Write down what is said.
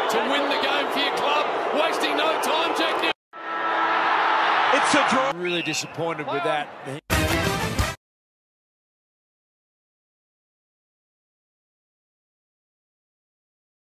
to win the game for your club. Wasting no time, Jack. It's a draw. Really disappointed with that.